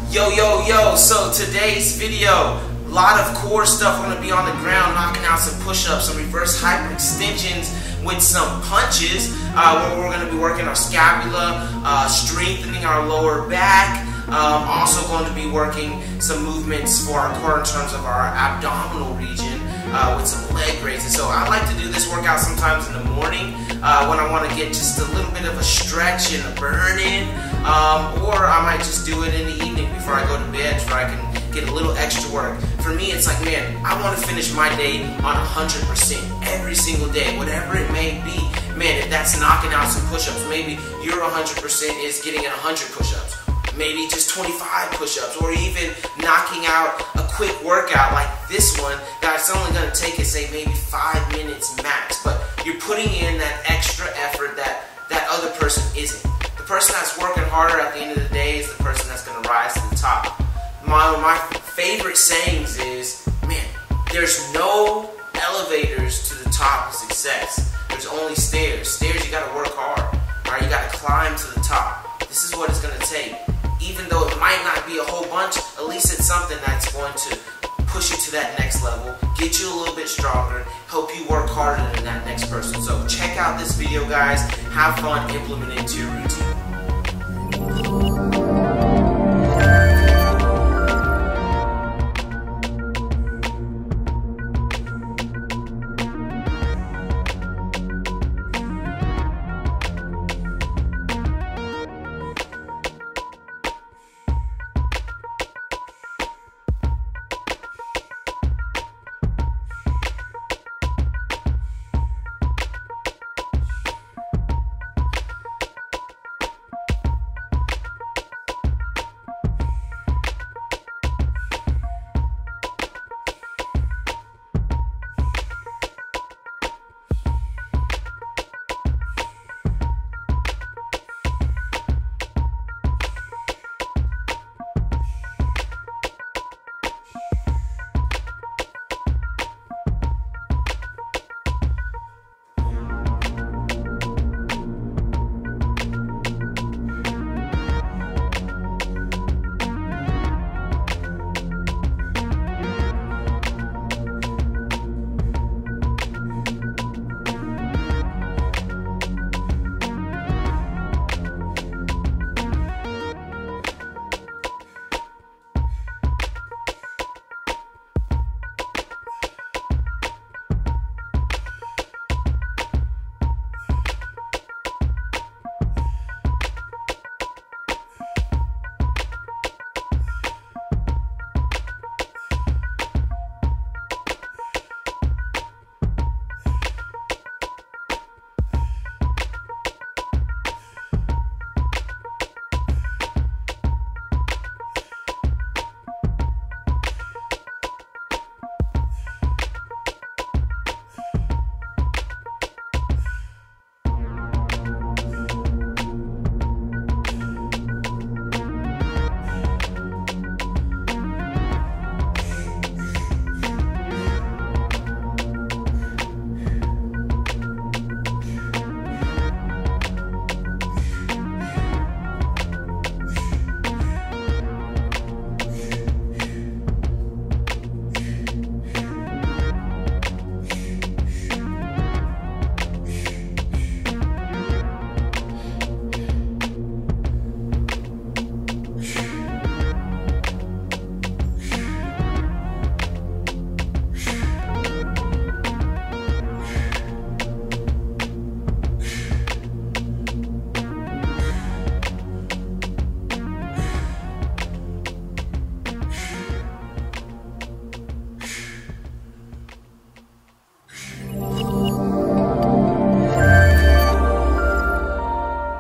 Yo, so today's video, a lot of core stuff. We're going to be on the ground knocking out some push-ups, some reverse hyperextensions with some punches, where we're going to be working our scapula, strengthening our lower back, also going to be working some movements for our core in terms of our abdominal region, with some leg raises. So I like to do this workout sometimes in the morning, when I want to get just a little bit of a stretch and a burn in, or I might just do it in the evening before I go to bed so I can get a little extra work. For me, it's like, man, I want to finish my day on 100% every single day, whatever it may be. Man, if that's knocking out some push-ups, maybe your 100% is getting at 100 push-ups, maybe just 25 push-ups, or even knocking out a quick workout like this one that's only going to take it, say, maybe 5 minutes max, but you're putting in that extra effort that that other person isn't. The person that's working harder at the end of the day is the person that's going to rise to the top. One of my favorite sayings is, man, there's no elevators to the top of success. There's only stairs. Stairs, you got to work hard. Right? You got to climb to the top. This is what it's going to take. Even though it might not be a whole bunch, at least it's something that's going to push you to that next level, get you a little bit stronger, help you work harder than that next person. So check out this video, guys. Have fun, implement it into your routine.